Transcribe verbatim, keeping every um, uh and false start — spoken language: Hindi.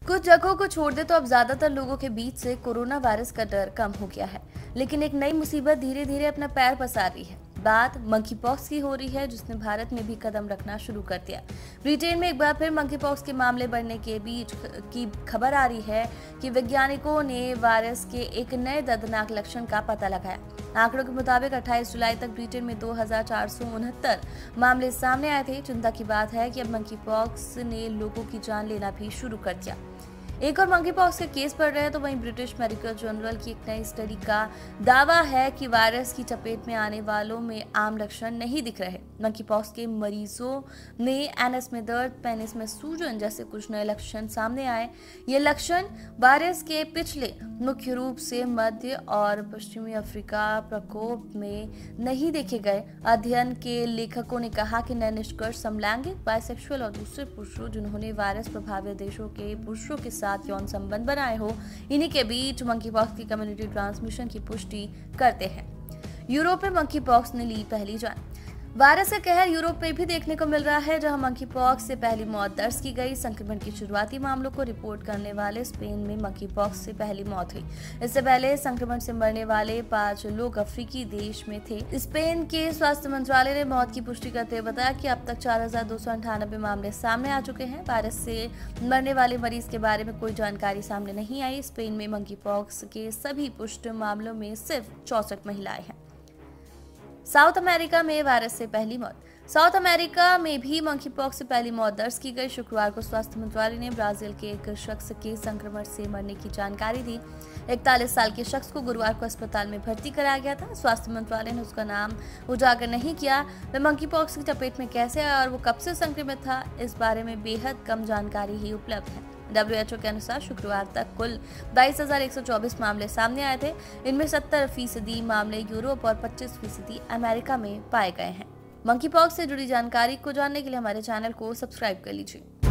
कुछ जगहों को छोड़ दे तो अब ज्यादातर लोगों के बीच से कोरोना वायरस का डर कम हो गया है, लेकिन एक नई मुसीबत धीरे धीरे अपना पैर पसार रही है। बात मंकी पॉक्स की हो रही है, जिसने भारत में भी कदम रखना शुरू कर दिया। ब्रिटेन में एक बार फिर मंकी पॉक्स के मामले बढ़ने के बीच की खबर आ रही है कि वैज्ञानिकों ने वायरस के एक नए दर्दनाक लक्षण का पता लगाया। आंकड़ों के मुताबिक अट्ठाईस जुलाई तक ब्रिटेन में दो हजार चार सौ उनहत्तर मामले सामने आए थे। चिंता की बात है कि अब मंकी पॉक्स ने लोगों की जान लेना भी शुरू कर दिया। एक और मंकी पॉक्स के केस बढ़ रहे हैं तो वहीं ब्रिटिश मेडिकल जर्नल की एक नई स्टडी का दावा है कि वायरस की चपेट में आने वालों में आम लक्षण नहीं दिख रहे। मंकी पॉक्स के मरीजों में एनएस में दर्द, पेनिस में सूजन जैसे कुछ नए लक्षण सामने आए। ये लक्षण वायरस के पिछले मुख्य रूप से मध्य और पश्चिमी अफ्रीका प्रकोप में नहीं देखे गए। अध्ययन के लेखकों ने कहा कि नए निष्कर्ष समलैंगिक, बाइसेक्सुअल और दूसरे पुरुषों जिन्होंने वायरस प्रभावित देशों के पुरुषों के साथ यौन संबंध बनाए हो, इन्हीं के बीच मंकी पॉक्स की कम्युनिटी ट्रांसमिशन की पुष्टि करते हैं। यूरोप में मंकी पॉक्स ने ली पहली जान। वायरस का कहर यूरोप में भी देखने को मिल रहा है, जहां मंकी पॉक्स से पहली मौत दर्ज की गई। संक्रमण के शुरुआती मामलों को रिपोर्ट करने वाले स्पेन में मंकी पॉक्स से पहली मौत हुई। इससे पहले संक्रमण से मरने वाले पांच लोग अफ्रीकी देश में थे। स्पेन के स्वास्थ्य मंत्रालय ने मौत की पुष्टि करते हुए बताया कि अब तक चार हजार दो सौ अंठानबे मामले सामने आ चुके हैं। वायरस से मरने वाले मरीज के बारे में कोई जानकारी सामने नहीं आई। स्पेन में मंकी पॉक्स के सभी पुष्ट मामलों में सिर्फ चौसठ महिलाएं हैं। साउथ अमेरिका में वायरस से पहली मौत। साउथ अमेरिका में भी मंकी पॉक्स से पहली मौत दर्ज की गई। शुक्रवार को स्वास्थ्य मंत्रालय ने ब्राजील के एक शख्स के संक्रमण से मरने की जानकारी दी। इकतालीस साल के शख्स को गुरुवार को अस्पताल में भर्ती कराया गया था। स्वास्थ्य मंत्रालय ने उसका नाम उजागर नहीं किया। वह मंकी पॉक्स की चपेट में कैसे आया और वो कब से संक्रमित था, इस बारे में बेहद कम जानकारी ही उपलब्ध है। डब्ल्यू एच ओ के अनुसार शुक्रवार तक कुल बाईस हजार एक सौ चौबीस मामले सामने आए थे। इनमें सत्तर फीसदी मामले यूरोप और पच्चीस फीसदी अमेरिका में पाए गए हैं। मंकी पॉक्स से जुड़ी जानकारी को जानने के लिए हमारे चैनल को सब्सक्राइब कर लीजिए।